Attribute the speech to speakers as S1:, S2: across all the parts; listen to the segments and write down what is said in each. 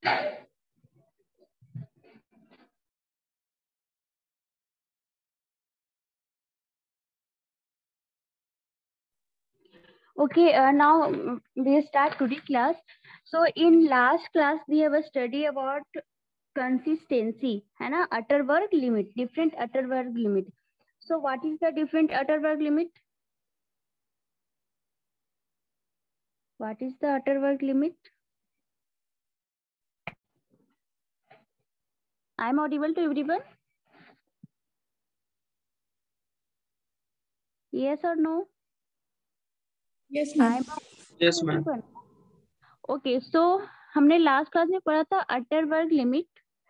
S1: Okay, now we start today class. So in last class we have a study about consistency, है ना, Atterberg limit, different Atterberg limit. So what is the different Atterberg limit? What is the Atterberg limit? I am audible to everyone? Yes or no?
S2: Yes,
S1: I
S2: ma'am.
S1: am audible
S3: Yes,
S1: to
S3: ma'am.
S1: everyone. Okay, so हमने last class में पढ़ा था Atterberg limit.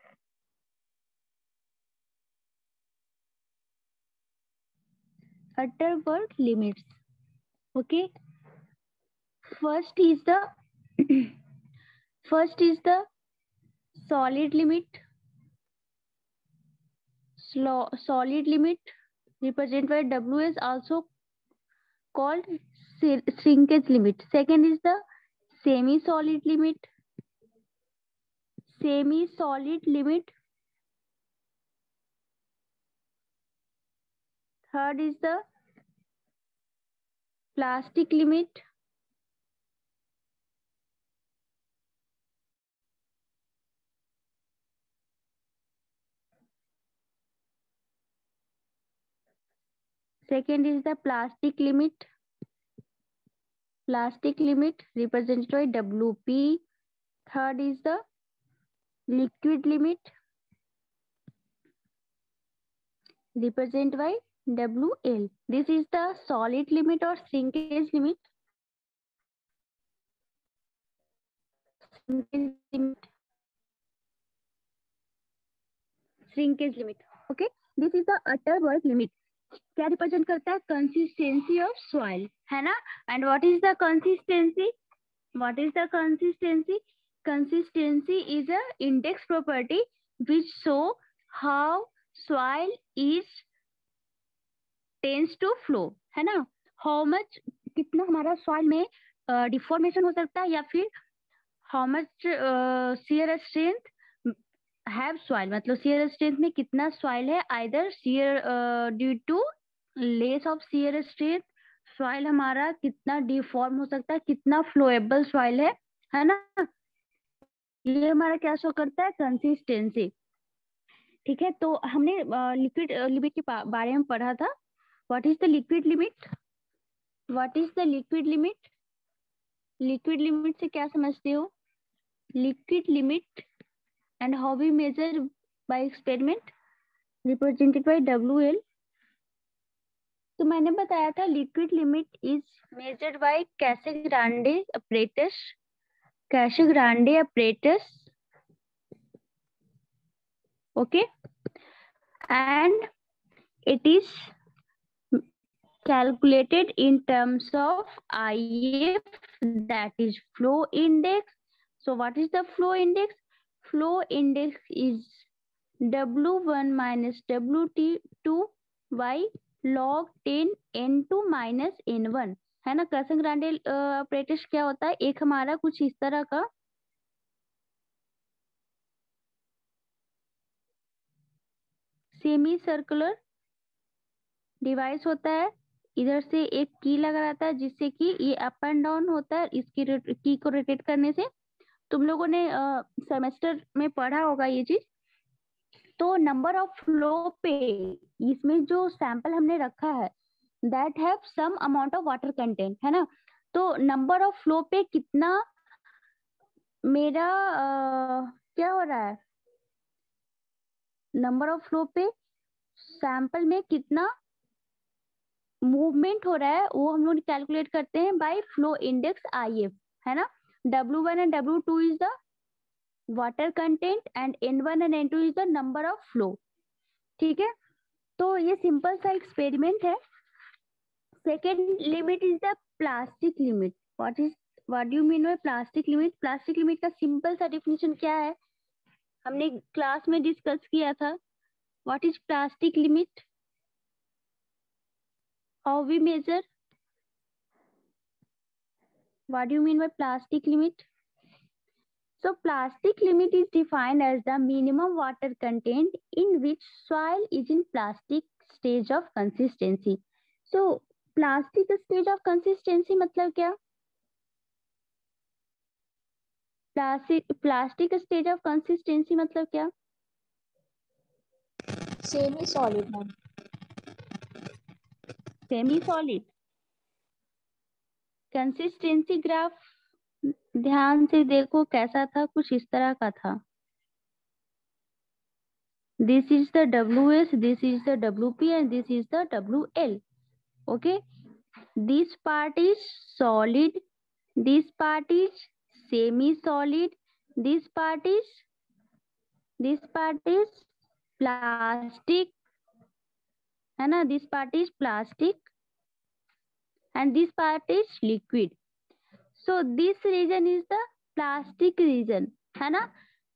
S1: Atterberg limits. Okay. First is the solid limit. Solid limit represented by W is also called shrinkage limit. Second is the semi-solid limit. Semi-solid limit. Third is the plastic limit. Second is the plastic limit. Plastic limit represented by WP. Third is the liquid limit represented by WL. This is the solid limit or shrinkage limit. Shrinkage limit. Okay. This is the Atterberg limit. क्या represent करता है? Consistency of soil, है ना. And what is the consistency? What is the consistency? Consistency is a index property which show how soil is tends to flow, है ना. How much, कितना हमारा soil में डिफॉर्मेशन हो सकता है, या फिर how much shear strength have soil, मतलब शियर स्ट्रेंथ में कितना सॉइल है. Either shear due to less of shear strength, soil हमारा कितना डिफॉर्म हो सकता है, कितना फ्लोएबल सॉइल है ना. ये हमारा क्या शो करता है? कंसिस्टेंसी. ठीक है, तो हमने लिक्विड लिमिट के बारे में पढ़ा था. What is the liquid limit? What is the liquid limit? Liquid limit से क्या समझते हो? Liquid limit and how we measure by experiment represented by WL. तो मैंने बताया था liquid limit is measured by Casagrande apparatus. Casagrande apparatus. Okay, and it is calculated in terms of IF, that is flow index. So what is the flow index? Flow index is W1 minus W2 by log 10 N2 minus N1, है ना. कैसेग्रांडे apparatus क्या होता है? एक हमारा कुछ इस तरह का सेमी सर्कुलर डिवाइस होता है. इधर से एक की लगा रहता है जिससे कि ये अप एंड डाउन होता है. इसकी की को रोटेट करने से तुम लोगों ने सेमेस्टर में पढ़ा होगा ये चीज. तो नंबर ऑफ फ्लो पे इसमें जो सैंपल हमने रखा है that have some amount of water content, है ना. तो नंबर ऑफ फ्लो पे कितना मेरा क्या हो रहा है? नंबर ऑफ फ्लो पे सैंपल में कितना मूवमेंट हो रहा है वो हम लोग कैलकुलेट करते हैं बाय फ्लो इंडेक्स IF, है ना. W1 and W2 is the water content and N1 and N2 is the number of flow. ठीक है, तो ये सिंपल सा एक्सपेरिमेंट है. Second limit is the plastic limit. What do you mean by plastic limit? Plastic limit का simple सा definition क्या है? हमने क्लास में डिस्कस किया था. What is plastic limit? How we measure? What do you mean by plastic limit? So plastic limit is defined as the minimum water content in which soil is in plastic stage of consistency. So plastic stage of consistency मतलब क्या? Plastic stage of consistency मतलब क्या?
S2: Semi solid ma'am.
S1: Semi solid. Consistency graph ध्यान से देखो कैसा था, कुछ इस तरह का था. This is the WS, this is the WP and this is the WL. Okay. This part is solid, this part is semi-solid, this part is plastic, है ना, this part is plastic and this part is liquid. So this region is the plastic region, है ना.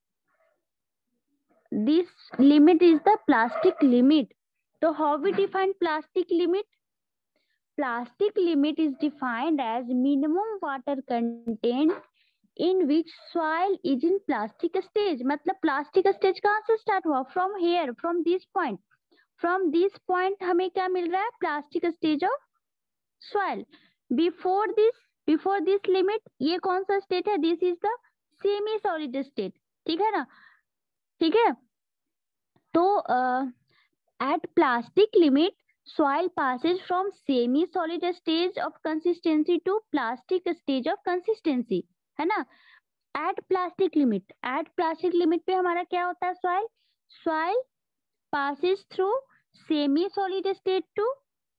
S1: This limit is the plastic limit. So how we define plastic limit? Plastic limit is defined as minimum water content in which soil is in plastic stage. मतलब plastic stage कहाँ से start हुआ? From here, from this point. From this point हमें क्या मिल रहा है? Plastic stage of soil. Before this limit ये कौन सा state है? This is the semi solid state. ठीक है ना? ठीक है. तो at plastic limit soil passes from semi solid stage of consistency to plastic stage of consistency, है ना. at plastic limit पे हमारा क्या होता है? soil passes through semi solid state to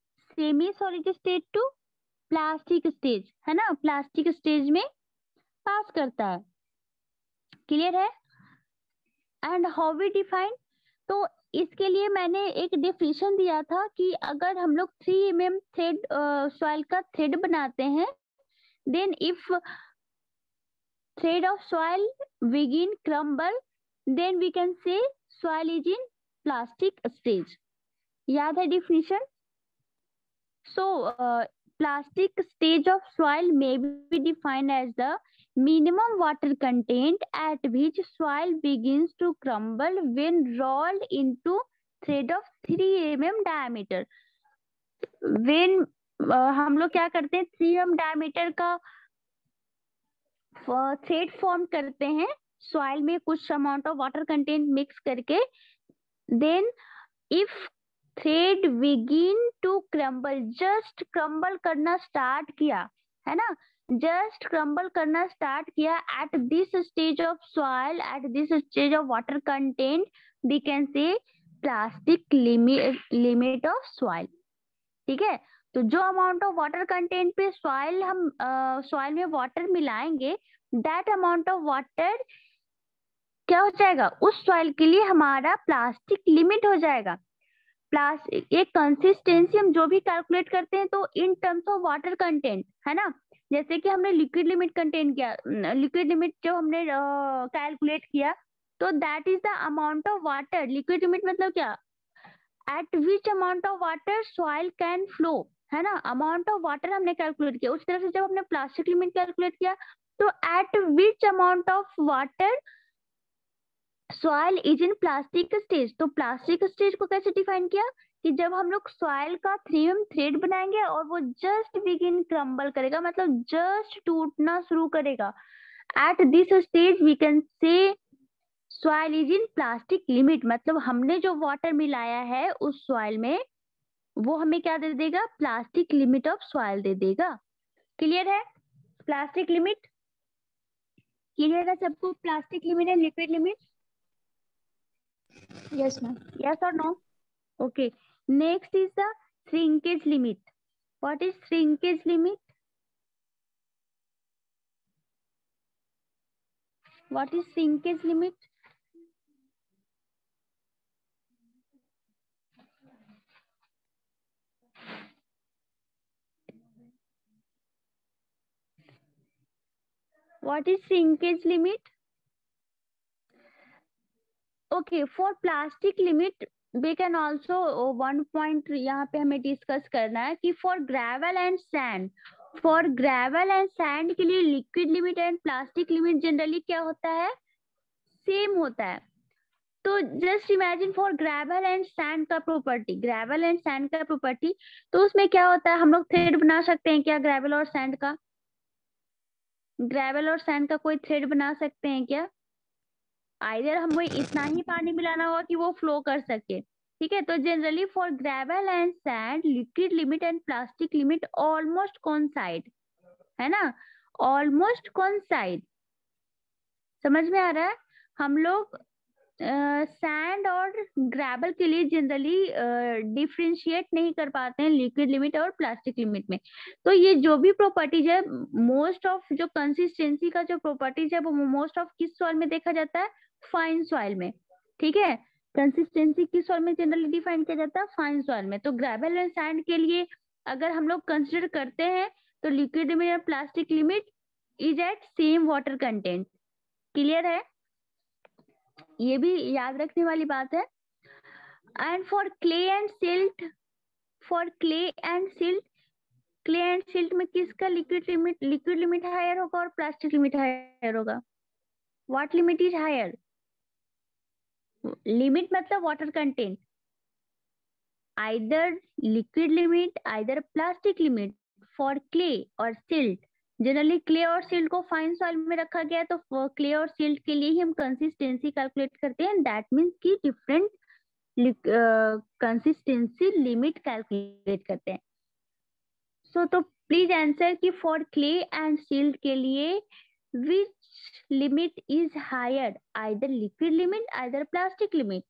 S1: plastic stage, है ना. प्लास्टिक स्टेज में पास करता है. क्लियर है? एंड हाउ वी डिफाइन, तो इसके लिए मैंने एक डेफिनेशन दिया था कि अगर हम लोग 3 mm थ्रेड सॉइल का थ्रेड बनाते हैं, then if thread of soil begin crumble, then we can say soil is in plastic stage. याद है definition? So plastic stage of soil may be defined as the minimum water content at which soil begins to crumble when rolled into thread of 3 mm diameter. When हम लोग क्या करते हैं, 3 mm diameter का thread form करते हैं soil में कुछ amount of water content mix करके, then if thread begin to crumble, just crumble करना स्टार्ट किया, है ना, जस्ट क्रम्बल करना स्टार्ट किया at this stage of soil, at this stage of water content, we can say plastic limit of soil. ठीक है. तो जो अमाउंट ऑफ वाटर कंटेंट पे सॉइल हम सॉइल में वाटर मिलाएंगे, दैट अमाउंट ऑफ वाटर क्या हो जाएगा? उस सॉइल के लिए हमारा प्लास्टिक लिमिट हो जाएगा. एक कंसिस्टेंसी हम जो भी कैलकुलेट करते हैं तो in terms of water content, है ना. जैसे कि हमने लिक्विड लिमिट कंटेंट किया, लिक्विड लिमिट जो हमने कैलकुलेट किया, तो that is the amount of water. Liquid limit मतलब क्या? At which amount of water soil can flow, है ना. अमाउंट ऑफ वाटर हमने कैलकुलेट किया. उस तरह से जब हमने प्लास्टिक लिमिट कैलकुलेट किया, तो at which amount of water soil is in plastic stage. तो प्लास्टिक स्टेज को कैसे डिफाइन किया कि जब हम लोग सॉइल का 3 mm थ्रेड बनाएंगे और वो जस्ट बिगिन क्रम्बल करेगा, मतलब जस्ट टूटना शुरू करेगा, at this stage we can say soil is in plastic limit. मतलब हमने जो वाटर मिलाया है उस सॉइल में, वो हमें क्या दे देगा? प्लास्टिक लिमिट ऑफ सॉइल दे देगा. क्लियर है? प्लास्टिक लिमिट क्लियर है सबको? Plastic limit and liquid limit.
S2: Yes, ma'am.
S1: Yes or no? Okay. Next is the shrinkage limit. What is shrinkage limit? What is shrinkage limit? What is shrinkage limit? Okay, for plastic limit we can also one point यहाँ पे हमें discuss करना है कि for gravel and sand for gravel and sand के लिए liquid limit and plastic limit generally क्या होता है, सेम होता है। तो just imagine for gravel and sand का प्रॉपर्टी, ग्रेवल एंड सैंड का प्रॉपर्टी, तो उसमें क्या होता है, हम लोग थ्रेड बना सकते हैं क्या ग्रेवल और सैंड का, ग्रेवल और सैंड का कोई थ्रेड बना सकते हैं क्या? आइदर हमें इतना ही पानी मिलाना होगा कि वो फ्लो कर सके, ठीक है। तो generally for gravel and sand liquid limit and plastic limit almost coincide, है ना, ऑलमोस्ट कोइंसाइड। समझ में आ रहा है? हम लोग सैंड और ग्रेवल के लिए जनरली डिफरेंशिएट नहीं कर पाते हैं लिक्विड लिमिट और प्लास्टिक लिमिट में। तो ये जो भी प्रॉपर्टीज है, मोस्ट ऑफ जो कंसिस्टेंसी का जो प्रॉपर्टीज है वो मोस्ट ऑफ किस सॉइल में देखा जाता है, फाइन सॉइल में, ठीक है। कंसिस्टेंसी किस सॉइल में जनरली डिफाइन किया जाता है, फाइन सॉइल में। तो ग्रेवल एंड सैंड के लिए अगर हम लोग कंसिडर करते हैं तो लिक्विड लिमिट और plastic limit is at same water content. Clear है? ये भी याद रखने वाली बात है। And for clay and silt, for clay and silt, clay and silt में किसका लिक्विड लिमिट हायर होगा और प्लास्टिक लिमिट हायर होगा? What limit is higher? Limit मतलब water content, either liquid limit either plastic limit for clay और silt. Generally clay और silt को fine soil में रखा गया है, तो क्ले और सिल्ट के लिए ही हम कंसिस्टेंसी कैलकुलेट करते हैं। दैट मीन्स की डिफरेंट कंसिस्टेंसी लिमिट कैलकुलेट करते हैं। सो तो प्लीज आंसर कि फॉर क्ले एंड सिल्ट के लिए which limit is higher, either liquid limit either plastic limit?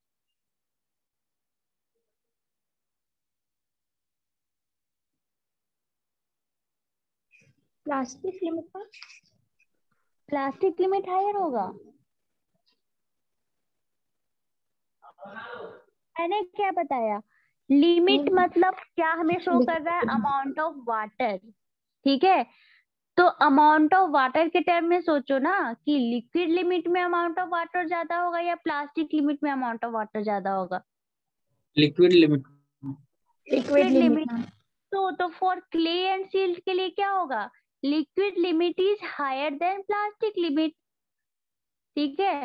S2: Plastic limit का,
S1: प्लास्टिक लिमिट हायर होगा। मैंने क्या बताया, लिमिट मतलब क्या हमें शो कर रहा है, अमाउंट ऑफ वाटर, ठीक है। तो अमाउंट ऑफ वाटर के टर्म में सोचो ना कि लिक्विड लिमिट में अमाउंट ऑफ वाटर ज्यादा होगा या प्लास्टिक लिमिट में अमाउंट ऑफ वाटर ज्यादा होगा?
S3: Liquid limit,
S1: liquid limit. तो फॉर क्ले एंड सिल्ट के लिए क्या होगा, liquid limit is higher than plastic limit, ठीक है।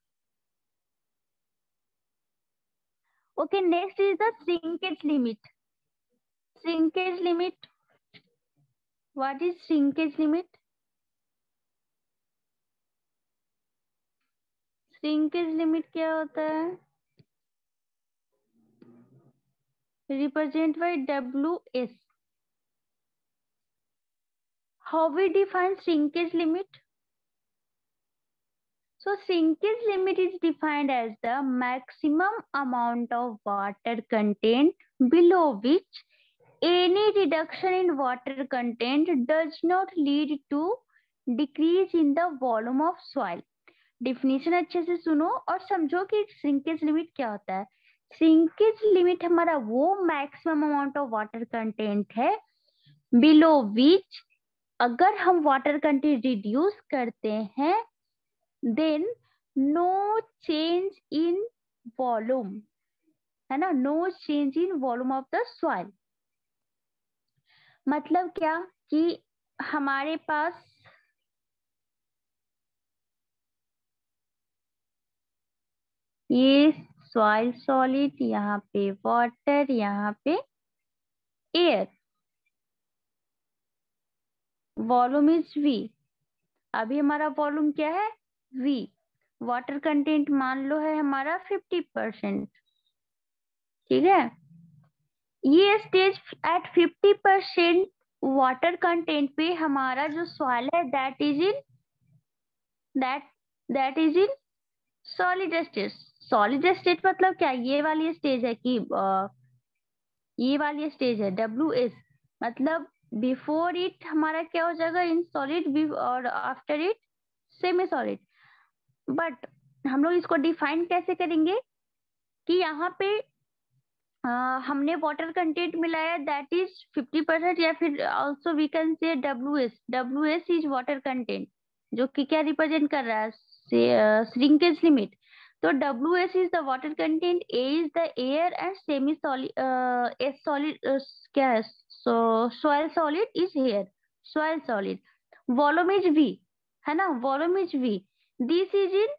S1: Okay, next is the shrinkage limit. Shrinkage limit, what is shrinkage limit? Shrinkage limit क्या होता है, represent by WS. How we define shrinkage limit? So shrinkage limit is defined as the maximum amount of water content below which any reduction in water content does not lead to decrease in the volume of soil. Definition अच्छे से सुनो और समझो कि shrinkage limit क्या होता है। Shrinkage limit हमारा वो maximum amount of water content है बिलो विच अगर हम वाटर कंटेंट रिड्यूस करते हैं then no change in volume, है ना, no change in volume of the soil. मतलब क्या कि हमारे पास ये सॉइल सॉलिड, यहाँ पे वाटर, यहाँ पे एयर, वॉल्यूम इज V। अभी हमारा वॉल्यूम क्या है, V। वाटर कंटेंट मान लो है हमारा 50%, ठीक है। ये स्टेज एट 50% वाटर कंटेंट पे हमारा जो सॉइल है that is in solid state. Solid state मतलब क्या, ये वाली स्टेज है कि ये वाली स्टेज है WS, मतलब बिफोर इट हमारा क्या हो जाएगा, इन सॉलिड, और after it semi solid. But हम लोग इसको डिफाइन कैसे करेंगे कि यहाँ पे हमने वाटर कंटेंट मिलाया दैट इज 50%, या फिर also we can say WS is water content, जो कि क्या रिप्रेजेंट कर रहा है, श्रिंकेज लिमिट। तो WS is the water content, A is the air and semi solid, S solid क्या है, so soil solid is air. Soil solid, volume is V, है ना, volume is V, this is in,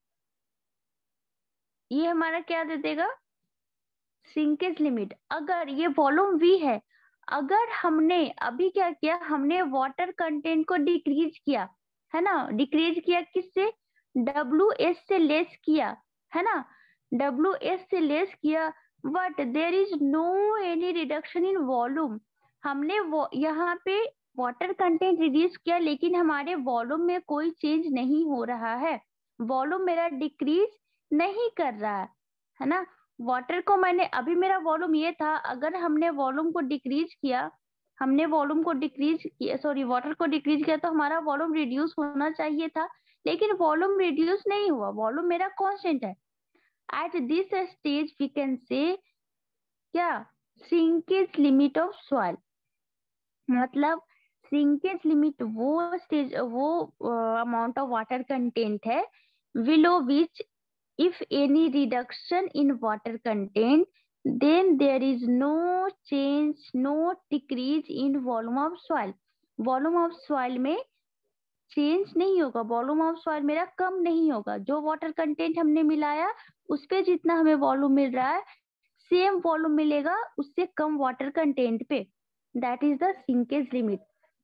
S1: ये हमारा क्या दे देगा, सिंकेज लिमिट। अगर ये वॉल्यूम V है, अगर हमने अभी क्या किया, हमने वाटर कंटेंट को डिक्रीज किया, है ना, डिक्रीज किया किससे, WS से लेस किया, है ना, WS से लेस किया, but there is no any reduction in volume. हमने यहाँ पे वाटर कंटेंट रिड्यूस किया, लेकिन हमारे वॉल्यूम में कोई चेंज नहीं हो रहा है, वॉल्यूम मेरा डिक्रीज नहीं कर रहा है ना। वाटर को मैंने, अभी मेरा वॉल्यूम ये था, अगर हमने वॉल्यूम को डिक्रीज किया, हमने वॉल्यूम को डिक्रीज किया, सॉरी वाटर को डिक्रीज किया, तो हमारा वॉल्यूम रिड्यूस होना चाहिए था, लेकिन वॉल्यूम रिड्यूस नहीं हुआ, वॉल्यूम मेरा कांस्टेंट है। At this stage we can say क्या, सिंकेज लिमिट ऑफ सॉइल, मतलब सिंकेज लिमिट वो स्टेज, वो अमाउंट ऑफ वाटर कंटेंट है below which if any reduction in water content, then there is no change, no decrease in volume of soil. Volume of soil में change नहीं होगा, volume of soil मेरा कम नहीं होगा, जो water content हमने मिलाया उस पे जितना हमें वॉल्यूम मिल रहा है, सेम वॉल्यूम मिलेगा उससे कम वाटर कंटेंट पे, that is the shrinkage limit.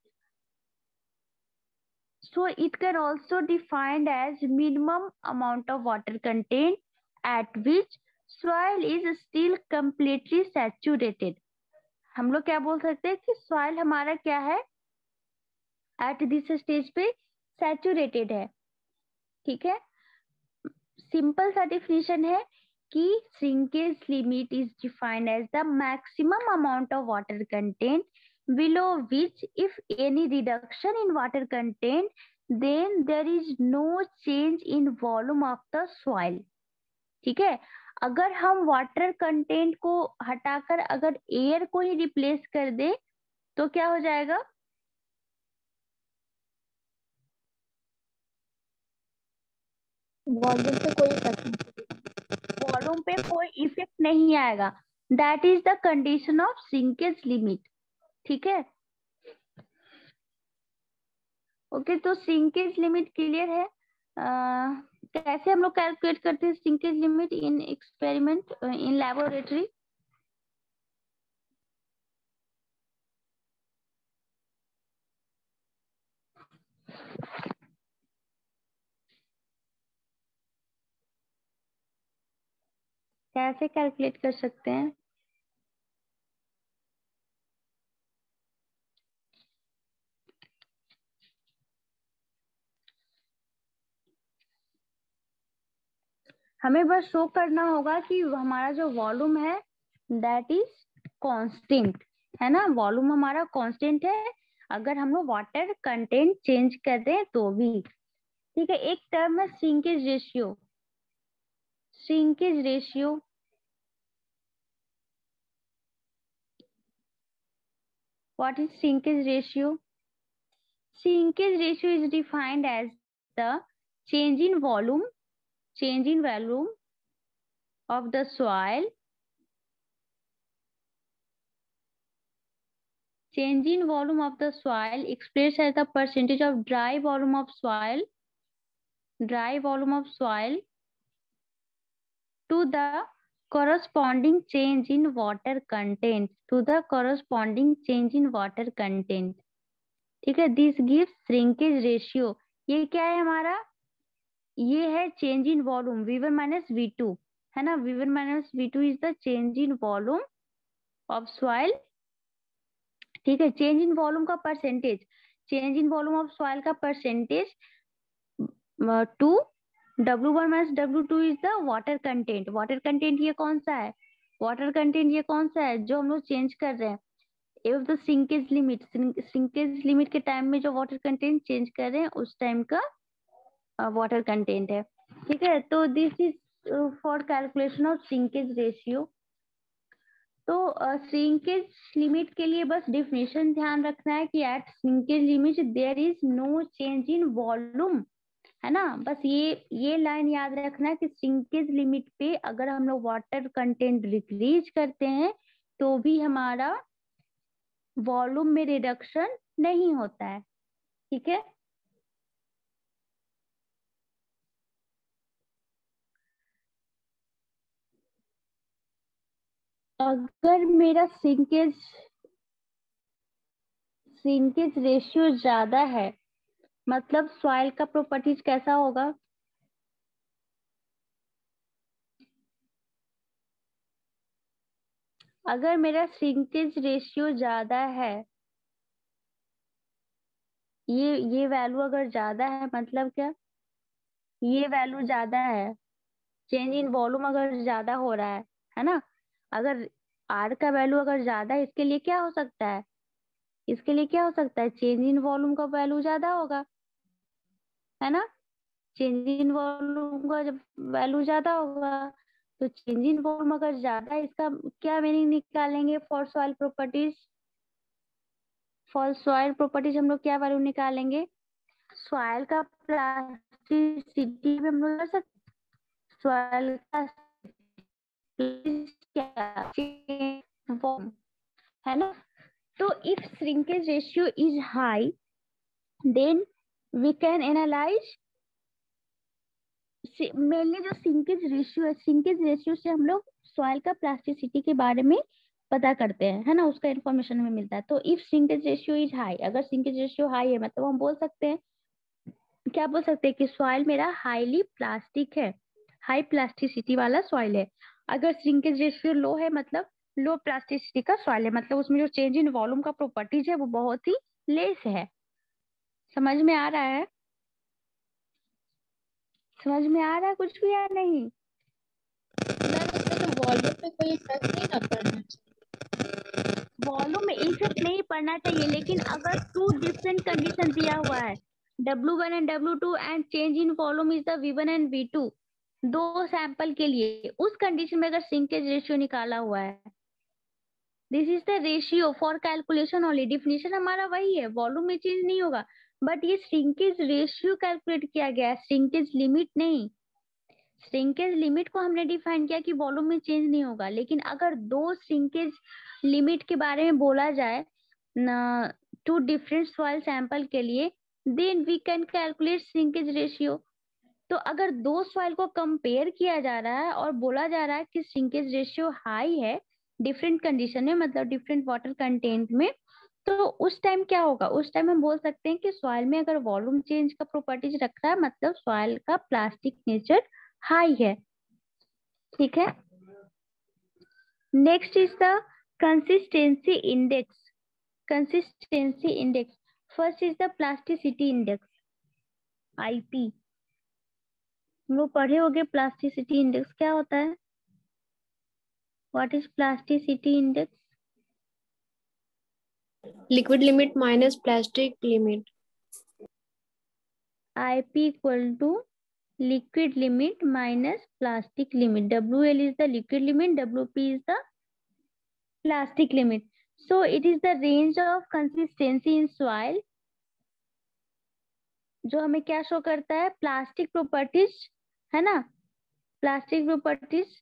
S1: So it can also defined as minimum amount of water content at which soil is still completely saturated. हम लोग क्या बोल सकते हैं कि soil हमारा क्या है, at this stage पे saturated है, ठीक है। सिंपल सा डिफिनेशन है कि shrinkage limit is defined as the maximum amount of water content below which if any reduction in water content then there is no change in volume of the soil, ठीक है। अगर हम water content को हटाकर अगर air को ही replace कर दे तो क्या हो जाएगा,
S2: वॉल्यूम पे कोई इफेक्ट नहीं,
S1: वॉल्यूम पे कोई इफेक्ट नहीं आएगा, that is the condition of shrinkage limit, ठीक है। ओके तो सिंकेज लिमिट क्लियर है। कैसे हम लोग कैलकुलेट करते हैं shrinkage limit in experiment, in laboratory, कैसे कैलकुलेट कर सकते हैं, हमें बस शो करना होगा कि हमारा जो वॉल्यूम है दैट इज कांस्टेंट, है ना, वॉल्यूम हमारा कांस्टेंट है, अगर हम लोग वाटर कंटेंट चेंज कर रहे हैं तो भी, ठीक है। एक टर्म है shrinkage ratio, shrinkage ratio, what is shrinkage ratio, shrinkage ratio is defined as the change in volume, change in volume of the soil, change in volume of the soil expressed as the percentage of dry volume of soil, dry volume of soil to the corresponding change in water content, to the corresponding change in water content, ठीक है। This gives shrinkage ratio, ये क्या है हमारा, ये है change in volume V1 minus V2, है ना, V1 minus V2 is the change in volume of soil, ठीक है। चेंज इन वॉल्यूम का percentage, change in volume of soil का percentage to W1 minus W2 is the water content, water content ये कौन सा है, वाटर कंटेंट ये कौन सा है जो हम लोग चेंज कर रहे हैं, ये तो सिंकेज लिमिट, सिंकेज लिमिट के टाइम में जो वाटर कंटेंट चेंज कर रहे हैं उस टाइम का वाटर कंटेंट है, ठीक है। तो this is for calculation of shrinkage ratio. तो श्रिंकेज लिमिट के लिए बस डिफिनेशन ध्यान रखना है कि at shrinkage limit there is no change in volume, है ना, बस ये लाइन याद रखना कि श्रिंकेज लिमिट पे अगर हम लोग वाटर कंटेंट डिक्रीज करते हैं तो भी हमारा वॉल्यूम में रिडक्शन नहीं होता है। ठीक है, अगर मेरा सिंकेज रेशियो ज्यादा है मतलब सॉइल का प्रॉपर्टीज कैसा होगा? अगर मेरा सिंकेज रेशियो ज्यादा है, ये वैल्यू अगर ज्यादा है मतलब क्या, ये वैल्यू ज्यादा है, चेंज इन वॉल्यूम अगर ज्यादा हो रहा है ना, अगर आर का वैल्यू अगर ज्यादा है, इसके लिए क्या हो सकता है, इसके लिए क्या हो सकता है, चेंज इन वॉल्यूम का वैल्यू ज्यादा होगा, है ना। चेंज इन वॉल्यूम का जब वैल्यू ज्यादा होगा, तो चेंज इन वॉल्यूम अगर ज्यादा है, इसका क्या मीनिंग निकालेंगे for soil properties? For soil properties हम लोग क्या वैल्यू निकालेंगे? सॉइल का प्लास्टिसिटी में हम लोग कर सकते, सॉइल का form, है ना। तो if shrinkage ratio is high then we can analyse, mainly जो सिंकेज रेशियो है, सिंकेज रेशियो से हम लोग सॉइल का प्लास्टिसिटी के बारे में पता करते हैं, है ना, उसका इन्फॉर्मेशन हमें मिलता है। तो if shrinkage ratio is high, अगर सिंकेज रेशियो हाई है मतलब हम बोल सकते हैं, क्या बोल सकते हैं कि सॉइल मेरा हाईली प्लास्टिक है, हाई प्लास्टिसिटी वाला सॉइल है। अगर श्रिंकेज रेशियो लो है मतलब लो प्लास्टिसिटी का सॉइल है, मतलब उसमें जो चेंज इन वॉल्यूम का प्रॉपर्टीज है वो बहुत ही लेस है। समझ में आ रहा है? समझ में आ रहा है कुछ भी या नहीं?
S2: वॉल्यूम पे कोई इफेक्ट नहीं ना पड़ना चाहिए।
S1: वॉल्यूम में इफेक्ट नहीं पड़ना चाहिए, लेकिन अगर टू डिफरेंट कंडीशन दिया हुआ है, W1 and W2 and change in volume is the V1 and V2, दो सैंपल के लिए, उस कंडीशन में अगर सिंकेज रेशियो निकाला हुआ है, this is the ratio for calculation only, definition हमारा वही है, वॉल्यूम में चेंज नहीं होगा, बट ये श्रिंकेज रेशियो कैलकुलेट किया गया है, श्रिंकेज लिमिट नहीं। श्रिंकेज लिमिट को हमने डिफाइन किया कि वॉल्यूम में चेंज नहीं होगा, लेकिन अगर दो श्रिंकेज लिमिट के बारे में बोला जाए टू डिफरेंट सॉइल सैंपल के लिए, then we can calculate shrinkage ratio. तो अगर दो सॉइल को कंपेयर किया जा रहा है और बोला जा रहा है कि श्रिंकेज रेशियो हाई है डिफरेंट कंडीशन में, मतलब डिफरेंट वाटर कंटेंट में, तो उस टाइम क्या होगा, उस टाइम हम बोल सकते हैं कि सॉइल में अगर वॉल्यूम चेंज का प्रॉपर्टीज रख रहा है मतलब सॉइल का प्लास्टिक नेचर हाई है। ठीक है, next is the consistency index. Consistency index, first is the plasticity index, IP. हम लोग पढ़े होंगे प्लास्टिसिटी इंडेक्स क्या होता है, what is plasticity index?
S2: Liquid limit minus plastic limit.
S1: IP equal to liquid limit minus plastic limit. WL is the liquid limit, WP is the plastic limit. So it is the range of consistency in soil जो हमें क्या show करता है, plastic properties, है ना। Plastic properties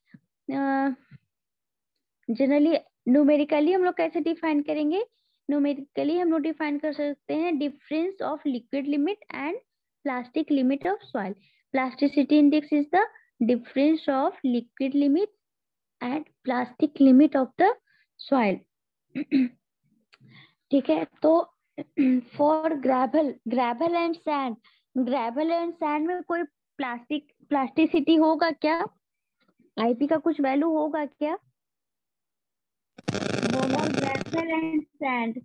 S1: generally numerically हम लोग कैसे डिफाइन करेंगे, न्यूमेरिकली हम लोग डिफाइन कर सकते हैं difference of liquid limit and plastic limit of soil. Plasticity index is the difference of liquid limit and plastic limit of the soil. ठीक है, तो for gravel and sand, gravel and sand में कोई plasticity होगा क्या, IP का कुछ value होगा क्या? Gravel and sand,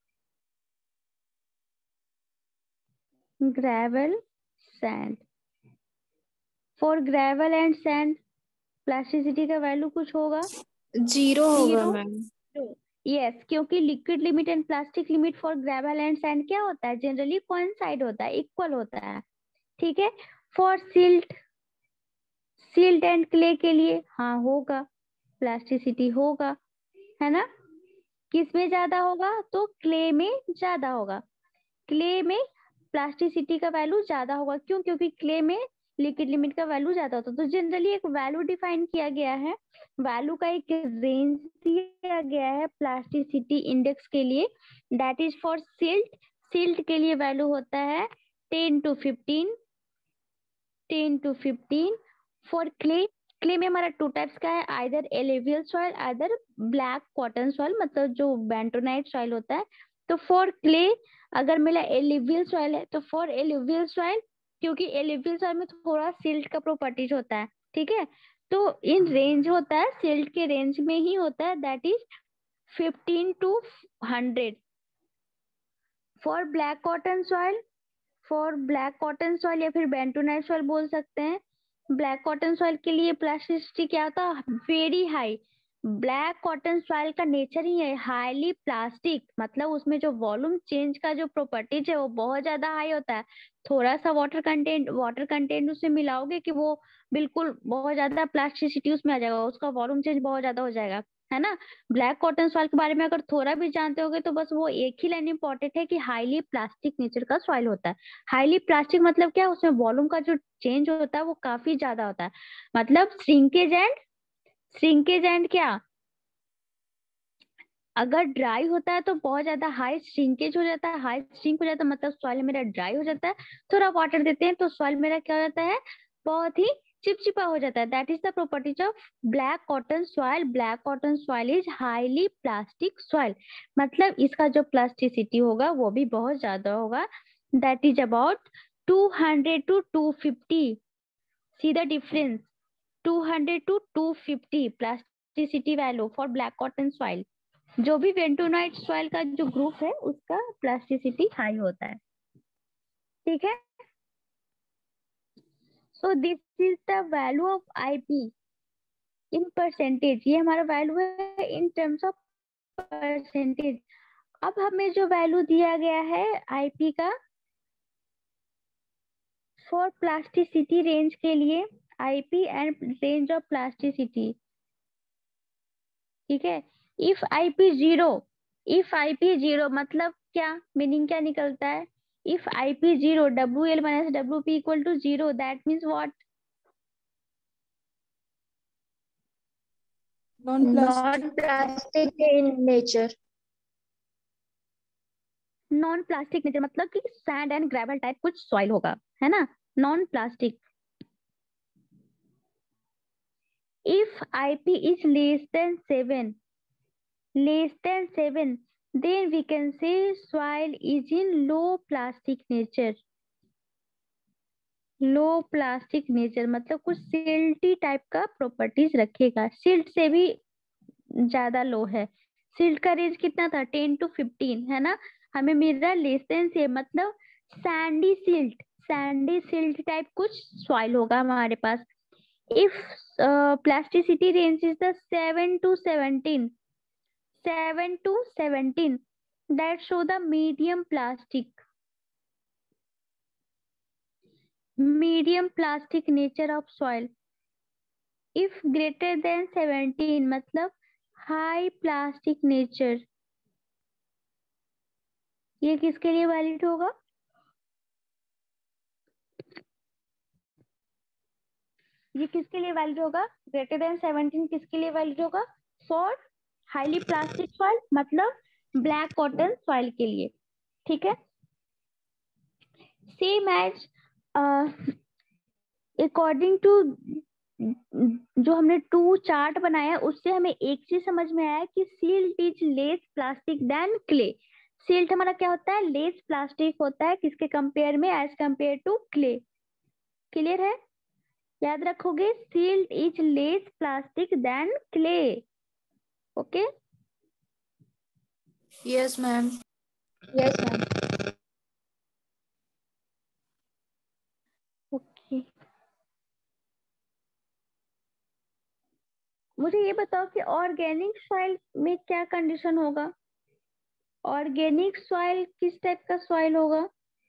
S1: gravel sand, for gravel and sand plasticity का वैल्यू कुछ होगा,
S2: 0 होगा
S1: Zero?
S2: मैम।
S1: यस, क्योंकि liquid limit and plastic limit for gravel and sand क्या होता है, जनरली कोइंसाइड होता है, इक्वल होता है। ठीक है, फॉर सिल्ट एंड क्ले के लिए हाँ होगा, प्लास्टिसिटी होगा, है ना। किस में ज्यादा होगा, तो क्ले में ज्यादा होगा, क्ले में प्लास्टिसिटी का वैल्यू ज्यादा होगा। क्यों? क्योंकि क्ले में लिक्विड लिमिट का वैल्यू ज्यादा होता है। तो जनरली एक वैल्यू डिफाइन किया गया है, वैल्यू का एक रेंज दिया गया है प्लास्टिसिटी इंडेक्स के लिए, that is for silt. Silt के लिए वैल्यू होता है 10 to 15, 10 to 15। For clay, clay में हमारा टू टाइप्स का है, either alluvial soil, either black cotton soil, मतलब जो बेंटोनाइट सॉइल होता है। तो फॉर क्ले अगर मेरा एलुवियल सॉइल है, तो फॉर एलुवियल सॉइल, क्योंकि एलुवियल सॉइल में थोड़ा सिल्ट का प्रॉपर्टीज होता है, ठीक है, तो इन रेंज होता है, सिल्ट के रेंज में ही होता है, that is 15 to 100। For black cotton soil, for black cotton soil या फिर बेंटोनाइट सॉइल बोल सकते हैं, ब्लैक कॉटन सॉइल के लिए प्लास्टिसिटी क्या होता है, very high. Black cotton soil का नेचर ही है हाईली प्लास्टिक, मतलब उसमें जो वॉल्यूम चेंज का जो प्रॉपर्टीज है वो बहुत ज्यादा हाई होता है। थोड़ा सा वाटर कंटेंट उसमें मिलाओगे कि वो बिल्कुल बहुत ज्यादा प्लास्टिसिटी उसमें आ जाएगा, उसका वॉल्यूम चेंज बहुत ज्यादा हो जाएगा, है ना। ब्लैक कॉटन सॉइल के बारे में अगर थोड़ा भी जानते होगे तो बस वो एक ही लाइन इंपॉर्टेंट है कि हाईली प्लास्टिक नेचर का सॉइल होता है। हाईली प्लास्टिक मतलब क्या, उसमें वॉल्यूम का जो चेंज होता है वो काफी ज्यादा होता है, मतलब श्रिंकेज एंड क्या, अगर ड्राई होता है तो बहुत ज्यादा हाई श्रिंकेज हो जाता है, हाई श्रिंक हो जाता है, मतलब सॉइल मेरा ड्राई हो जाता है। थोड़ा वाटर देते हैं तो सॉइल मेरा क्या हो जाता है, बहुत ही चिपचिपा हो जाता है। That is the properties of black cotton soil. Black cotton soil is highly plastic soil, मतलब इसका जो प्लास्टिसिटी होगा वो भी बहुत ज्यादा होगा, that is about 200 to 250। See the difference, 200 to 250 plasticity value for black cotton soil. जो भी बेंटोनाइट सॉइल का जो ग्रुप है उसका प्लास्टिसिटी हाई होता है, ठीक है। So this is the value of IP in percentage, ये हमारा वैल्यू है इन टर्म्स ऑफ परसेंटेज। अब हमें जो वैल्यू दिया गया है आईपी का फॉर प्लास्टिसिटी रेंज के लिए, IP and range of plasticity, ठीक है। इफ आईपी जीरो मतलब क्या, मीनिंग क्या निकलता है, if IP zero, WL minus WP equal to zero, that means what?
S2: Non-plastic in nature.
S1: Non plastic nature मतलब कि सैंड एंड ग्रेवल टाइप कुछ सॉइल होगा, है ना, non plastic. If IP is less than 7, then we can say soil is in low plastic nature। Low plastic nature मतलब कुछ silty type का properties रखेगा, सिल्ट से भी ज्यादा लो है। सिल्ट का रेंज कितना था, 10 to 15, है ना। हमें मिल रहा है लेस देन से, मतलब सैंडी सिल्ट टाइप कुछ सॉइल होगा हमारे पास। If plasticity range is the 7 to 17, that show the medium plastic nature of soil। if greater than 17 मतलब हाई प्लास्टिक नेचर, ये किसके लिए वैलिड होगा, ये किसके लिए वैलिड होगा, ग्रेटर देन 17 किसके लिए वैलिड होगा, फॉर हाईली प्लास्टिक सॉइल मतलब ब्लैक कॉटन सॉइल के लिए, ठीक है। सेम एज अकॉर्डिंग टू जो हमने 2 चार्ट बनाया उससे हमें एक चीज समझ में आया कि silt is less plastic than clay. Silt हमारा क्या होता है, लेस प्लास्टिक होता है, किसके कंपेयर में, as compare to clay. Clear है, याद रखोगे, silt is less plastic than clay, okay.
S2: Yes, ma'am. Yes, ma'am.
S1: Okay, मुझे ये बताओ कि ऑर्गेनिक सॉइल में क्या कंडीशन होगा, ऑर्गेनिक सॉइल किस टाइप का सॉइल होगा,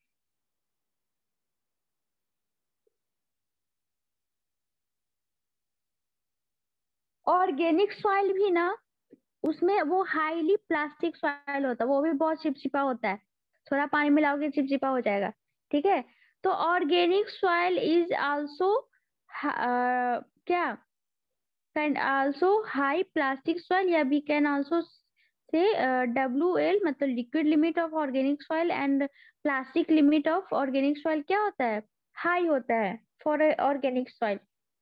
S1: ऑर्गेनिक सॉइल भी ना उसमें वो हाईली प्लास्टिक सॉइल होता है, वो भी बहुत चिपचिपा होता है, थोड़ा पानी मिलाओगे चिपचिपा हो जाएगा, ठीक है। तो ऑर्गेनिक सॉइल इज आल्सो क्या can also high plastic soil, या we can also say WL मतलब liquid limit of organic soil and plastic limit of organic soil क्या होता है, हाई होता है फॉर ऑर्गेनिक सॉइल।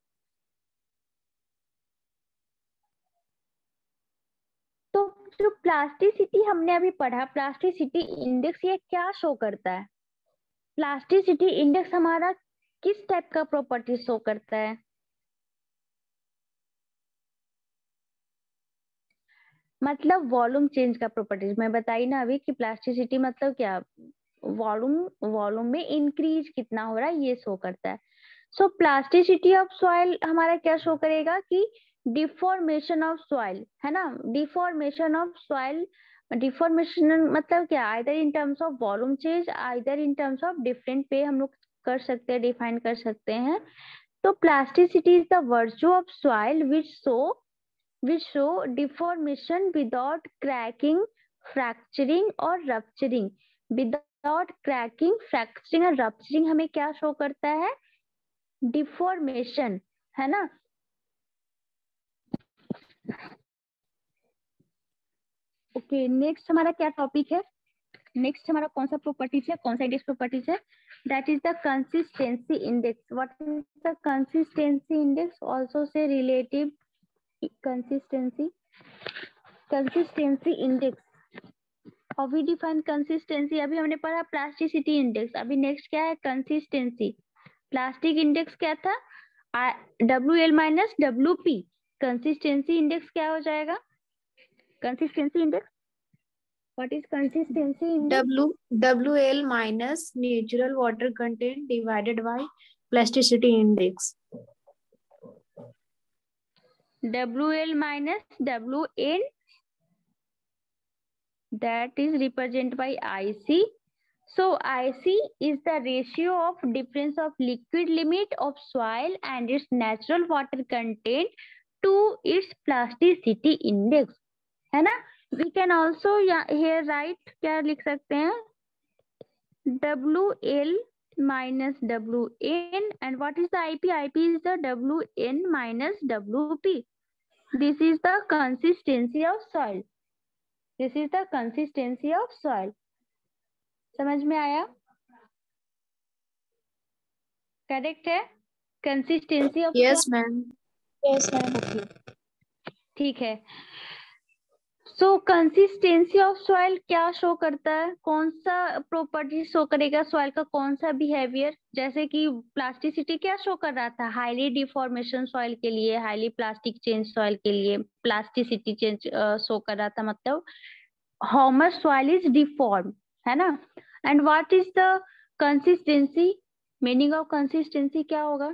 S1: तो जो प्लास्टिसिटी हमने अभी पढ़ा, प्लास्टिसिटी इंडेक्स ये क्या शो करता है? प्लास्टिसिटी इंडेक्स हमारा किस टाइप का प्रॉपर्टी शो करता है? मतलब वॉल्यूम चेंज का प्रॉपर्टीज। मैं बताई ना अभी कि प्लास्टिसिटी मतलब क्या, वॉल्यूम में इंक्रीज कितना हो रहा है ये शो करता है। सो प्लास्टिसिटी ऑफ सॉइल हमारा क्या शो करेगा कि डिफॉर्मेशन ऑफ सॉइल, है ना, डिफॉर्मेशन ऑफ सॉइल। डिफॉर्मेशन मतलब क्या, either in terms of volume change, either in terms of different पे हम लोग कर सकते हैं, डिफाइन कर सकते हैं। तो plasticity is the virtue of soil which show deformation without cracking, fracturing और rupturing। without cracking, fracturing और rupturing हमें क्या शो करता है? डिफॉर्मेशन, है ना। ओके, नेक्स्ट हमारा क्या टॉपिक है? नेक्स्ट हमारा कौन सा प्रॉपर्टीज है, कौन सा इंडेक्स प्रॉपर्टीज है? That is the consistency index. What is the consistency index? Also say relative consistency, consistency index. और वी डिफाइन कंसिस्टेंसी, अभी हमने पढ़ा प्लास्टिसिटी इंडेक्स, अभी नेक्स्ट क्या है? कंसिस्टेंसी। प्लास्टिक इंडेक्स क्या था? WL minus WP। Consistency index क्या हो जाएगा? Consistency index, what is consistency index?
S2: WL minus natural water content divided by plasticity index.
S1: WL minus WN, that is represented by IC. So IC is the ratio of difference of liquid limit of soil and its natural water content to its plasticity index, है ना। We can also here write, क्या लिख सकते हैं? WL minus WN, and what is the IP? IP is the WN minus WP. This is the consistency of soil. This is the consistency of soil. समझ में आया? Correct है? Consistency of
S2: Yes, ma'am. Yes, ma'am.
S1: ठीक है। So consistency of soil क्या show करता है? कौन सा प्रॉपर्टी शो करेगा सॉइल का, कौन सा बिहेवियर? जैसे कि प्लास्टिसिटी क्या शो कर रहा था? हाईली डिफॉर्मेशन सॉइल के लिए, हाईली प्लास्टिक चेंज सॉइल के लिए प्लास्टिसिटी चेंज शो कर रहा था, मतलब how much soil is deform, है ना। And what is the consistency? Meaning of consistency क्या होगा?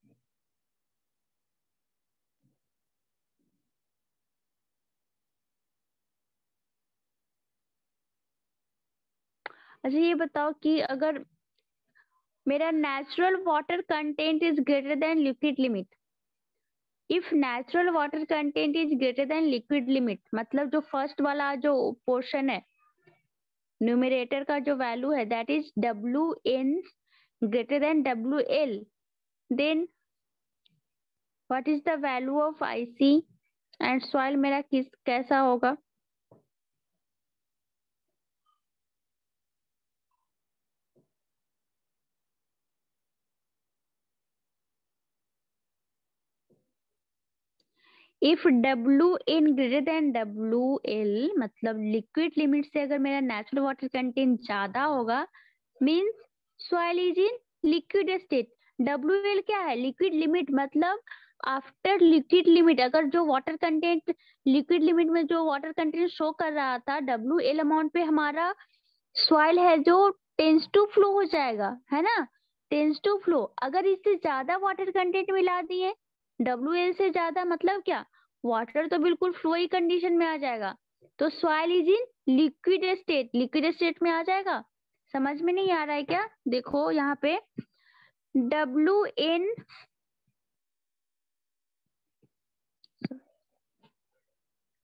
S1: अच्छा ये बताओ कि अगर मेरा natural water content is greater than liquid limit, if natural water content is greater than liquid limit, मतलब जो फर्स्ट वाला जो पोर्शन है न्यूमरेटर का जो वैल्यू है that is WN greater than WL, then what is the value of IC and soil मेरा कैसा होगा? If WN greater than WL, मतलब लिक्विड लिमिट से अगर मेरा नेचुरल वाटर कंटेंट ज्यादा होगा, means soil is in liquid state. WL क्या है? लिक्विड लिमिट, मतलब आफ्टर लिक्विड लिमिट अगर जो वाटर कंटेंट लिक्विड लिमिट में जो वाटर कंटेंट शो कर रहा था WL अमाउंट पे, हमारा सॉइल है जो टेंस टू फ्लो हो जाएगा, है ना, टेंस टू फ्लो। अगर इससे ज्यादा वाटर कंटेंट मिला दिए WL से ज्यादा, मतलब क्या, वाटर तो बिल्कुल फ्लो ही कंडीशन में आ जाएगा, तो soil is in liquid state, liquid state में आ जाएगा। समझ में नहीं आ रहा है क्या? देखो यहाँ पे WN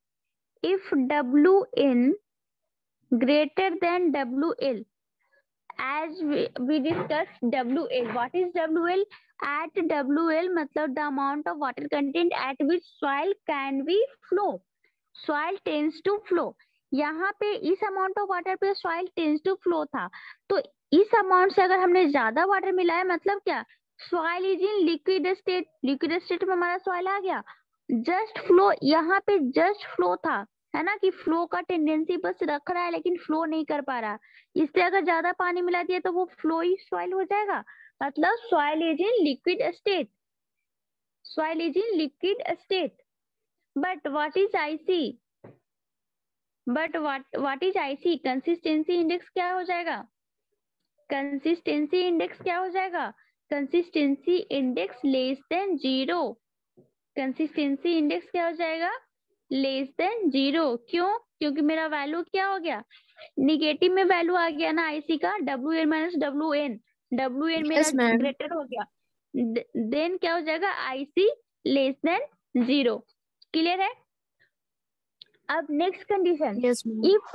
S1: if WN greater than WL as we discussed WL. What is WL? At WL मतलब the amount of water content at which soil can be flow. Soil tends to flow. यहाँ पे इस अमाउंट ऑफ वाटर पे soil tends to flow था, तो इस amount से अगर हमने ज्यादा वाटर मिलाया मतलब क्या, soil is in liquid state. Liquid state में हमारा सॉइल आ गया. जस्ट फ्लो, यहाँ पे जस्ट फ्लो था, है ना, कि फ्लो का टेंडेंसी बस रख रहा है लेकिन फ्लो नहीं कर पा रहा. इससे अगर ज्यादा पानी मिला दिया तो वो फ्लोई सॉइल हो जाएगा. मतलब soil is in liquid state. Soil is in liquid state. But what is IC? But what is IC? Consistency index क्या हो जाएगा? कंसिस्टेंसी इंडेक्स क्या हो जाएगा? Consistency index less than 0. Consistency index क्या हो जाएगा? Less than 0. क्यों? क्योंकि मेरा वैल्यू क्या हो गया, निगेटिव में वैल्यू आ गया ना आईसी का, WL माइनस WN. WN मेरा ग्रेटर हो गया, देन क्या हो जाएगा, आईसी लेस देन 0. क्लियर है? अब next condition, if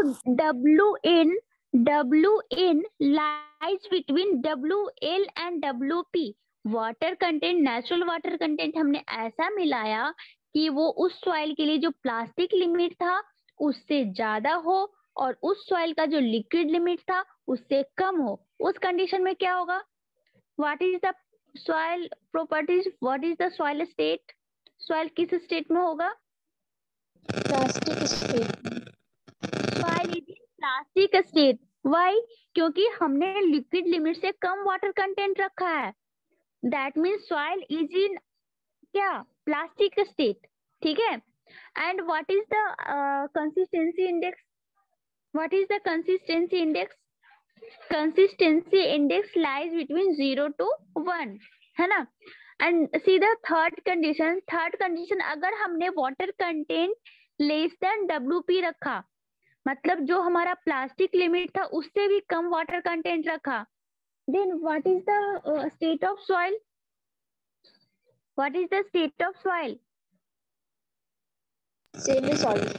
S1: WN lies between WL and WP, water content, natural water content हमने ऐसा मिलाया कि वो उस सॉइल के लिए जो प्लास्टिक लिमिट था उससे ज्यादा हो और उस सॉइल का जो लिक्विड लिमिट था उससे कम हो. उस कंडीशन में क्या होगा? What is the soil properties? What is the soil state? Soil किस स्टेट में होगा?
S2: Plastic state.
S1: Soil is in plastic state. Why? क्योंकि हमने लिक्विड लिमिट से कम वाटर कंटेंट रखा है. That means soil is in क्या, प्लास्टिक स्टेट. ठीक है. And what is the consistency index? What is the consistency index? Consistency index lies between 0 to 1, है ना. And see the third condition. Third condition, अगर हमने water content less than WP रखा, मतलब जो हमारा प्लास्टिक लिमिट था उससे भी कम वाटर कंटेंट रखा, then what is the state of soil? What is the state of soil?
S2: Semi solid.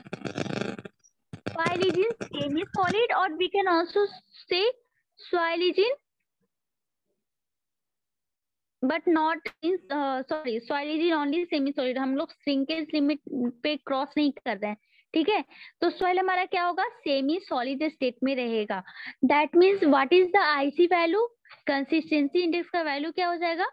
S1: Soil is in semi-solid, or we can also say soil is in, but not in soil is in only semi-solid. हम लोग shrinkage limit पे cross नहीं कर रहे हैं. ठीक है. तो सॉइल हमारा क्या होगा, सेमी सॉलिड स्टेट में रहेगा. That means what is the IC value? Consistency index का वैल्यू क्या हो जाएगा?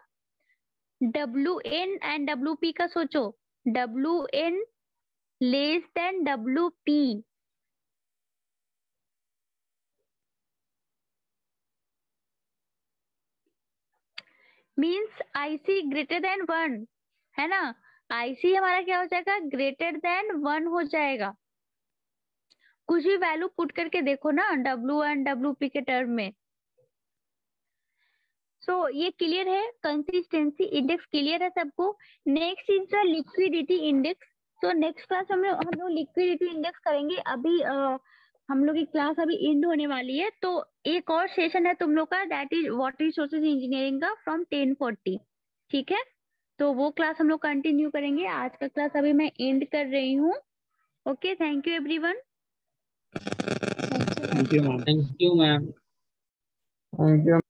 S1: WN एंड WP का सोचो. WN less than WP. Means IC greater than 1, है ना. आईसी हमारा क्या हो जाएगा, ग्रेटर देन 1 हो जाएगा. कुछ भी वैल्यू पुट करके देखो ना W1 WP के टर्म में. सो ये क्लियर है, कंसिस्टेंसी इंडेक्स क्लियर है सबको. Next is the liquidity index. So next class हम लोग लिक्विडिटी इंडेक्स करेंगे. अभी हम लोग की क्लास अभी एंड होने वाली है, तो एक और सेशन है तुम लोग का, that is water resources engineering का फ्रॉम 10:40. ठीक है. तो वो क्लास हम लोग कंटिन्यू करेंगे. आज का क्लास अभी मैं एंड कर रही हूँ. Okay, thank you everyone.
S3: Thank you, ma'am. Thank you, ma'am.
S4: Thank you.